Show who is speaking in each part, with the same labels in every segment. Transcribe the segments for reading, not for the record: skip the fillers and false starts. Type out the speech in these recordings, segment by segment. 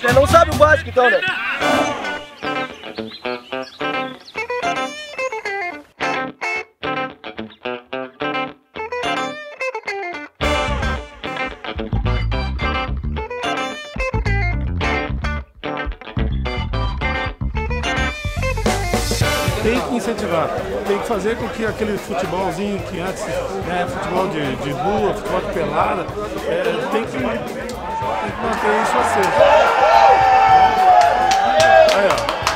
Speaker 1: né? Não sabe o básico então, né?
Speaker 2: Tem que incentivar, tem que fazer com que aquele futebolzinho que antes, futebol de rua, futebol de pelada, tem que manter isso assim. Aí,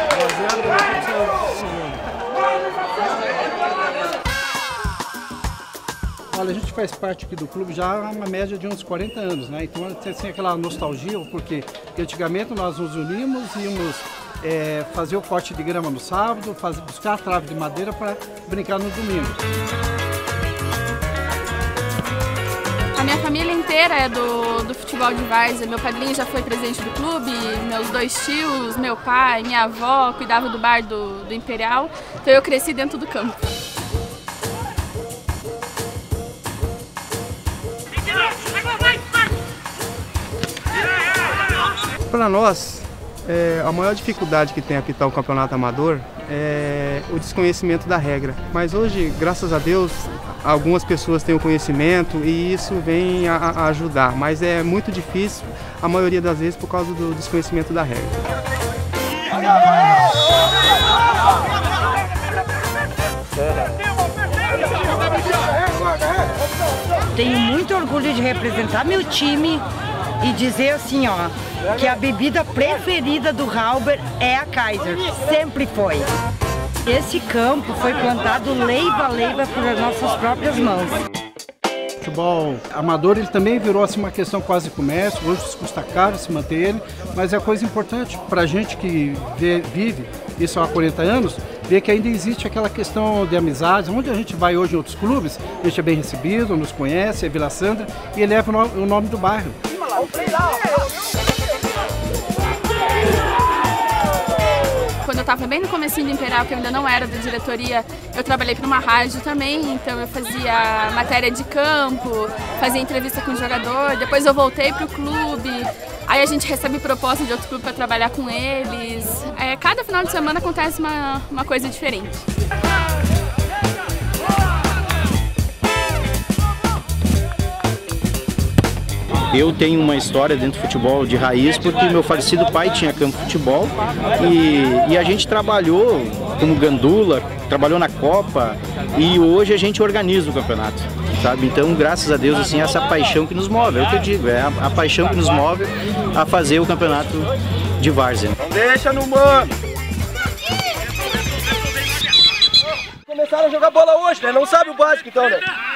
Speaker 2: ó,
Speaker 3: Olha, a gente faz parte aqui do clube já há uma média de uns 40 anos, né? Então tem assim, aquela nostalgia, porque antigamente nós nos unimos e íamos fazer o corte de grama no sábado, buscar a trave de madeira para brincar no domingo.
Speaker 4: A minha família inteira é do futebol de várzea. Meu padrinho já foi presidente do clube, meus dois tios, meu pai, minha avó cuidava do bar do Imperial, então eu cresci dentro do campo.
Speaker 5: Para nós, a maior dificuldade que tem a apitar o campeonato amador é o desconhecimento da regra. Mas hoje, graças a Deus, algumas pessoas têm o conhecimento e isso vem a ajudar. Mas é muito difícil, a maioria das vezes, por causa do desconhecimento da regra.
Speaker 6: Tenho muito orgulho de representar meu time e dizer assim, ó, que a bebida preferida do Halber é a Kaiser, sempre foi. Esse campo foi plantado leiva a leiva por nossas próprias mãos.
Speaker 3: O futebol amador ele também virou assim, uma questão quase comércio, hoje custa caro se manter ele, mas é coisa importante para a gente que vive isso há 40 anos, ver que ainda existe aquela questão de amizades, onde a gente vai hoje em outros clubes, a gente é bem recebido, nos conhece, é Vila Sandra e eleva o nome do bairro.
Speaker 4: Quando eu estava bem no comecinho do Imperial, que eu ainda não era da diretoria, eu trabalhei para uma rádio também, então eu fazia matéria de campo, fazia entrevista com o jogador, depois eu voltei para o clube, aí a gente recebe proposta de outro clube para trabalhar com eles. Cada final de semana acontece uma coisa diferente.
Speaker 7: Eu tenho uma história dentro do futebol de raiz porque meu falecido pai tinha campo de futebol e a gente trabalhou como gandula, trabalhou na Copa e hoje a gente organiza o campeonato, sabe? Então, graças a Deus, assim, essa paixão que nos move, é o que eu digo, é a paixão que nos move a fazer o campeonato de várzea.
Speaker 1: Não deixa no mano! Começaram a jogar bola hoje, né? Não sabe o básico então, né?